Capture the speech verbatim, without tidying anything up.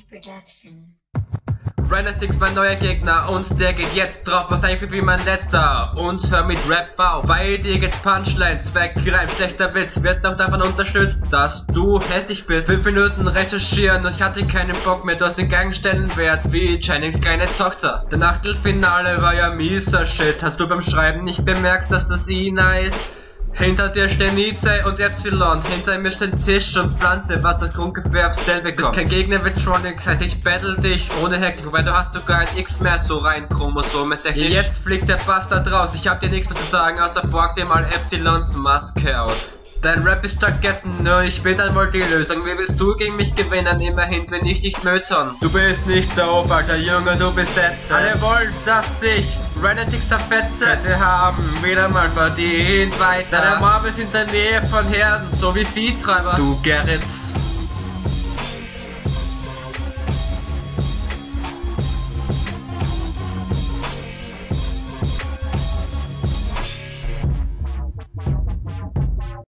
Production. Renatix mein neuer Gegner und der geht jetzt drauf, wahrscheinlich wie mein letzter. Und hör mit Rap auf. Bei dir geht's Punchline, Zweckreim, schlechter Witz, wird noch davon unterstützt, dass du hässlich bist. Fünf Minuten recherchieren und ich hatte keinen Bock mehr, du hast den gleichen Stellenwert wie Jennings kleine Tochter. Der Achtelfinale war ja mieser Shit, hast du beim Schreiben nicht bemerkt, dass das Ina ist? Hinter dir stehen Nietzsche und Epsilon, hinter mir stehen Tisch und Pflanze, was auf ungefähr aufs selbe kommt. Bist kein Gegner wie Tronics, heißt ich battle dich ohne Hektik, wobei du hast sogar ein X mehr so rein chromosomtechnisch. Jetzt fliegt der Bastard raus, ich hab dir nichts mehr zu sagen, außer borg dir mal Epsilons Maske aus. Dein Rap ist vergessen, nur ich bin dann wohl die Lösung. Wie willst du gegen mich gewinnen? Immerhin bin ich nicht Mötern. Du bist nicht doof, alter Junge, du bist ätzend. Alle wollen, dass ich Renatix zerfetze. Fette haben wieder mal verdient weiter. Deine Mom ist in der Nähe von Herden, so wie Viehtreiber. Du Gerrit.